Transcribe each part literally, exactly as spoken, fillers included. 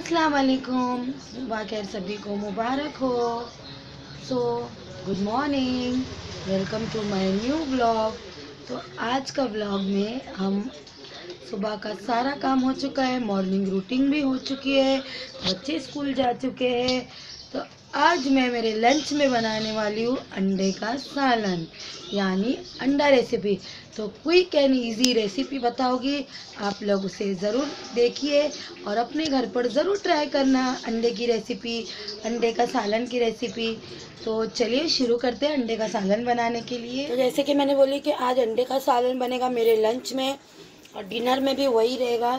अस्सलाम वालेकुम, सुबह खैर सभी को मुबारक हो। So good morning, welcome to my new vlog. तो आज का व्लॉग में हम सुबह का सारा काम हो चुका है, मॉर्निंग रूटीन भी हो चुकी है, बच्चे स्कूल जा चुके हैं। तो आज मैं मेरे लंच में बनाने वाली हूँ अंडे का सालन, यानी अंडा रेसिपी। तो क्विक एंड इजी रेसिपी बताओगी, आप लोग उसे ज़रूर देखिए और अपने घर पर ज़रूर ट्राई करना अंडे की रेसिपी, अंडे का सालन की रेसिपी। तो चलिए शुरू करते हैं अंडे का सालन बनाने के लिए। तो जैसे कि मैंने बोली कि आज अंडे का सालन बनेगा मेरे लंच में और डिनर में भी वही रहेगा।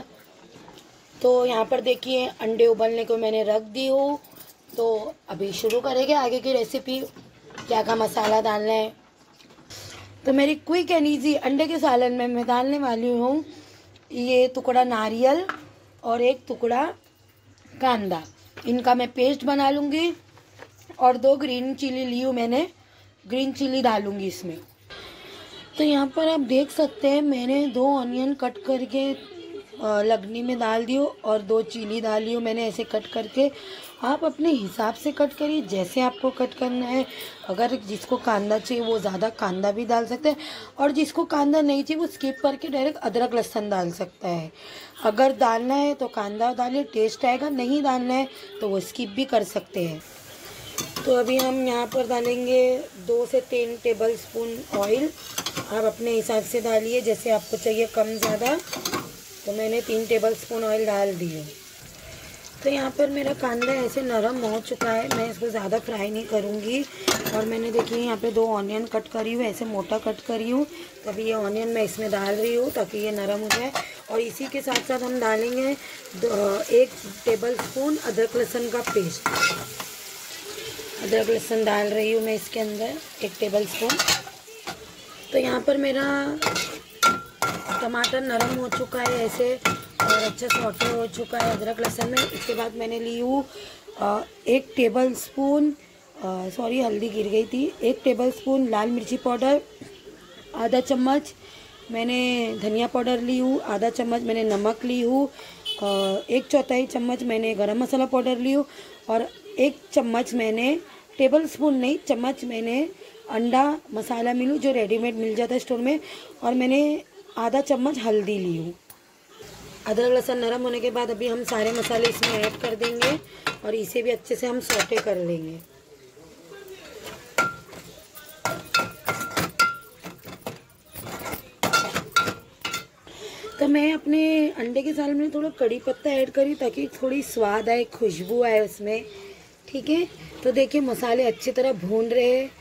तो यहाँ पर देखिए अंडे उबलने को मैंने रख दी हूँ। तो अभी शुरू करेंगे आगे की रेसिपी, क्या क्या मसाला डालना है। तो मेरी क्विक एंड इजी अंडे के सालन में मैं डालने वाली हूँ ये टुकड़ा नारियल और एक टुकड़ा कांदा, इनका मैं पेस्ट बना लूँगी। और दो ग्रीन चिली ली हूँ मैंने, ग्रीन चिली डालूँगी इसमें। तो यहाँ पर आप देख सकते हैं मैंने दो ऑनियन कट करके लगनी में डाल दी और दो चिली डाली हूँ मैंने ऐसे कट करके। आप अपने हिसाब से कट करिए जैसे आपको कट करना है। अगर जिसको कांदा चाहिए वो ज़्यादा कांदा भी डाल सकते हैं और जिसको कांदा नहीं चाहिए वो स्किप करके डायरेक्ट अदरक लहसुन डाल सकता है। अगर डालना है तो कांदा डालिए, टेस्ट आएगा, नहीं डालना है तो वो स्किप भी कर सकते हैं। तो अभी हम यहाँ पर डालेंगे दो से तीन टेबल स्पून ऑयल। आप अपने हिसाब से डालिए जैसे आपको चाहिए, कम ज़्यादा। तो मैंने तीन टेबल स्पून ऑयल डाल दिए। तो यहाँ पर मेरा कांदा ऐसे नरम हो चुका है, मैं इसको ज़्यादा फ्राई नहीं करूँगी। और मैंने देखिए यहाँ पे दो ऑनियन कट करी हूँ, ऐसे मोटा कट करी हूँ। तभी ये ऑनियन मैं इसमें डाल रही हूँ ताकि ये नरम हो जाए। और इसी के साथ साथ हम डालेंगे एक टेबल स्पून अदरक लहसुन का पेस्ट। अदरक लहसुन डाल रही हूँ मैं इसके अंदर, एक टेबल स्पून। तो यहाँ पर मेरा टमाटर नरम हो चुका है ऐसे और अच्छा सॉटे हो चुका है अदरक लहसुन में। इसके बाद मैंने ली हूँ एक टेबल स्पून, सॉरी हल्दी गिर गई थी, एक टेबल स्पून लाल मिर्ची पाउडर, आधा चम्मच मैंने धनिया पाउडर ली हूँ, आधा चम्मच मैंने नमक ली हूँ, एक चौथाई चम्मच मैंने गरम मसाला पाउडर ली हूँ और एक चम्मच मैंने, टेबल स्पून नहीं चम्मच मैंने अंडा मसाला मिलूँ जो रेडीमेड मिल जाता है स्टोर में, और मैंने आधा चम्मच हल्दी ली हूँ। अदरक लहसुन नरम होने के बाद अभी हम सारे मसाले इसमें ऐड कर देंगे और इसे भी अच्छे से हम सौटे कर लेंगे। तो मैं अपने अंडे के सालन में थोड़ा कड़ी पत्ता ऐड करी ताकि थोड़ी स्वाद आए, खुशबू आए उसमें, ठीक है। तो देखिए मसाले अच्छी तरह भून रहे हैं।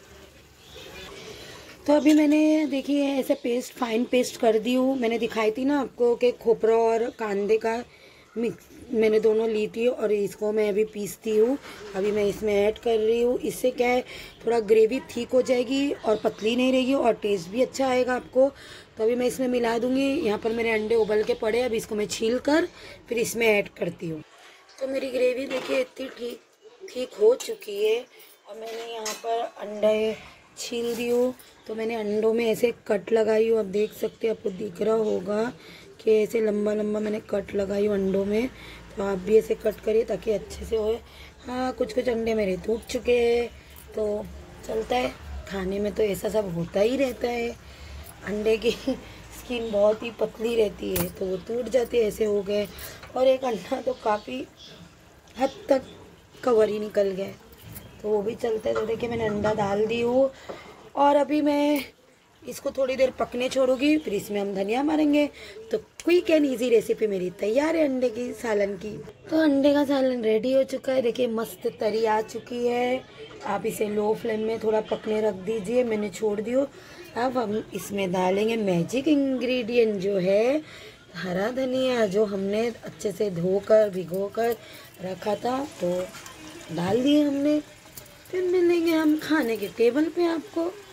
तो अभी मैंने देखिए ऐसे पेस्ट, फाइन पेस्ट कर दी हूँ। मैंने दिखाई थी ना आपको कि खोपरा और कांदे का मिक्स मैंने दोनों ली थी और इसको मैं अभी पीसती हूँ। अभी मैं इसमें ऐड कर रही हूँ। इससे क्या है थोड़ा ग्रेवी ठीक हो जाएगी और पतली नहीं रहेगी और टेस्ट भी अच्छा आएगा आपको। तो अभी मैं इसमें मिला दूँगी। यहाँ पर मेरे अंडे उबल के पड़े, अभी इसको मैं छील कर फिर इसमें ऐड करती हूँ। तो मेरी ग्रेवी देखिए इतनी ठीक ठीक हो चुकी है और मैंने यहाँ पर अंडे छील दी हूँ। तो मैंने अंडों में ऐसे कट लगाई हूँ, आप देख सकते हैं, आपको दिख रहा होगा कि ऐसे लंबा लंबा मैंने कट लगाई हूँ अंडों में। तो आप भी ऐसे कट करिए ताकि अच्छे से होए। हाँ कुछ कुछ अंडे मेरे टूट चुके हैं तो चलता है, खाने में तो ऐसा सब होता ही रहता है। अंडे की स्किन बहुत ही पतली रहती है तो वो टूट जाती है, ऐसे हो गए। और एक अंडा तो काफ़ी हद तक कवर ही निकल गया तो वो भी चलता है। तो देखिए मैंने अंडा डाल दी हूँ और अभी मैं इसको थोड़ी देर पकने छोड़ूंगी, फिर इसमें हम धनिया मारेंगे। तो क्विक एंड इजी रेसिपी मेरी तैयार है अंडे की सालन की। तो अंडे का सालन रेडी हो चुका है, देखिए मस्त तरी आ चुकी है। आप इसे लो फ्लेम में थोड़ा पकने रख दीजिए, मैंने छोड़ दी हो। अब हम इसमें डालेंगे मैजिक इंग्रेडिएंट जो है हरा धनिया, जो हमने अच्छे से धोकर भिगो कर रखा था, तो डाल दिए हमने। फिर मिलेंगे हम खाने के टेबल पे आपको।